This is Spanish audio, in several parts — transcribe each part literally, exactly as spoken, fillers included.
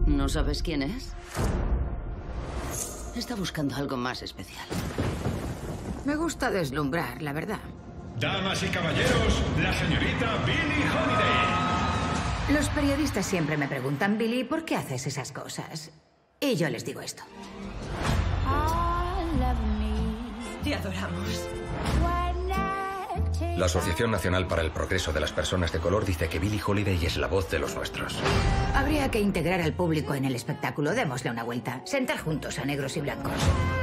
¿No sabes quién es? Está buscando algo más especial. Me gusta deslumbrar, la verdad. Damas y caballeros, la señorita Billie Holiday. Los periodistas siempre me preguntan, Billie, ¿por qué haces esas cosas? Y yo les digo esto. Te adoramos. La Asociación Nacional para el Progreso de las Personas de Color dice que Billie Holiday es la voz de los nuestros. Habría que integrar al público en el espectáculo. Démosle una vuelta. Sentar juntos a negros y blancos.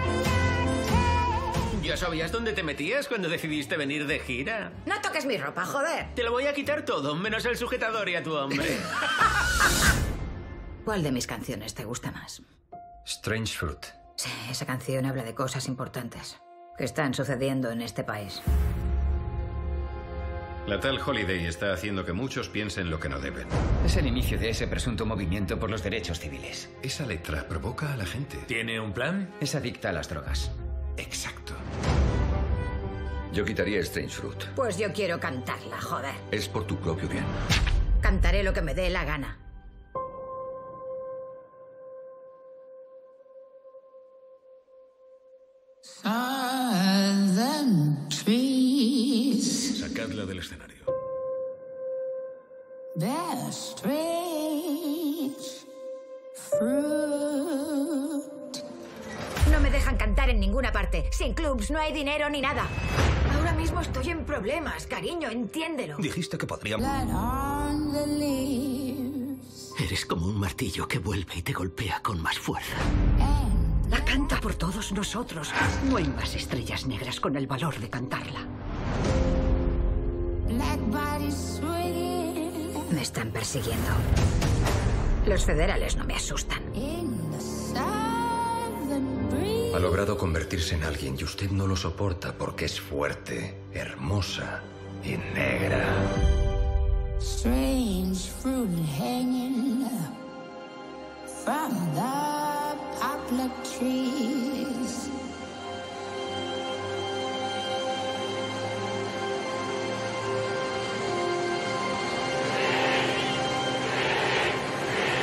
¿Ya sabías dónde te metías cuando decidiste venir de gira? No toques mi ropa, joder. Te lo voy a quitar todo, menos el sujetador y a tu hombre. ¿Cuál de mis canciones te gusta más? Strange Fruit. Sí, esa canción habla de cosas importantes que están sucediendo en este país. La tal Holiday está haciendo que muchos piensen lo que no deben. Es el inicio de ese presunto movimiento por los derechos civiles. Esa letra provoca a la gente. ¿Tiene un plan? Es adicta a las drogas. Exacto. Yo quitaría Strange Fruit. Pues yo quiero cantarla, joder. Es por tu propio bien. Cantaré lo que me dé la gana. Sacadla del escenario. No me dejan cantar en ninguna parte. Sin clubs no hay dinero ni nada. Ahora mismo estoy en problemas, cariño, entiéndelo. Dijiste que podríamos... Eres como un martillo que vuelve y te golpea con más fuerza. La canta por todos nosotros. No hay más estrellas negras con el valor de cantarla. Me están persiguiendo. Los federales no me asustan. Ha logrado convertirse en alguien y usted no lo soporta porque es fuerte, hermosa y negra. Strange fruit hanging from the poplar trees.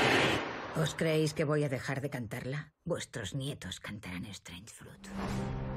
¿Os creéis que voy a dejar de cantarla? Vuestros nietos cantarán Strange Fruit.